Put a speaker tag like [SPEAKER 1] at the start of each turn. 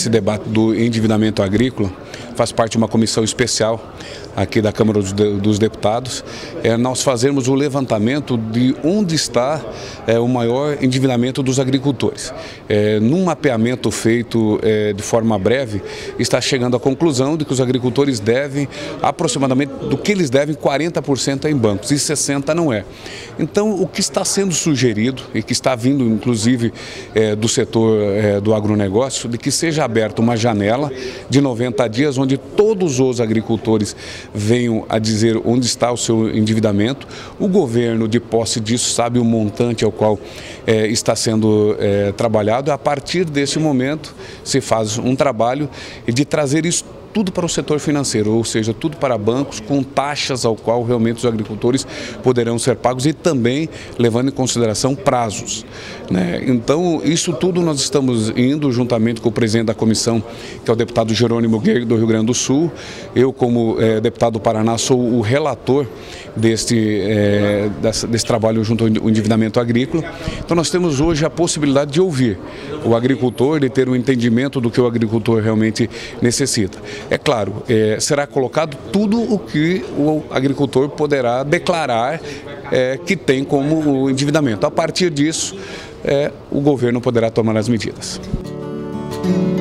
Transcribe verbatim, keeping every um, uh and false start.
[SPEAKER 1] esse debate do endividamento agrícola, faz parte de uma comissão especial aqui da Câmara dos Deputados, é, nós fazemos o levantamento de onde está é, o maior endividamento dos agricultores. É, num mapeamento feito é, de forma breve, está chegando à conclusão de que os agricultores devem, aproximadamente, do que eles devem, quarenta por cento é em bancos e sessenta por cento não é. Então, o que está sendo sugerido e que está vindo, inclusive, é, do setor é, do agronegócio, de que seja aberta uma janela de noventa dias, onde todos os agricultores venham a dizer onde está o seu endividamento. O governo, de posse disso, sabe o montante ao qual é, está sendo é, trabalhado. A partir desse momento, se faz um trabalho de trazer isso tudo para o setor financeiro, ou seja, tudo para bancos com taxas ao qual realmente os agricultores poderão ser pagos e também levando em consideração prazos, né? Então, isso tudo nós estamos indo juntamente com o presidente da comissão, que é o deputado Jerônimo Guerreiro do Rio Grande do Sul. Eu, como é, deputado do Paraná, sou o relator deste, é, desse, desse trabalho junto ao endividamento agrícola. Então, nós temos hoje a possibilidade de ouvir o agricultor, de ter um entendimento do que o agricultor realmente necessita. É claro, é, será colocado tudo o que o agricultor poderá declarar é, que tem como endividamento. A partir disso, é, o governo poderá tomar as medidas.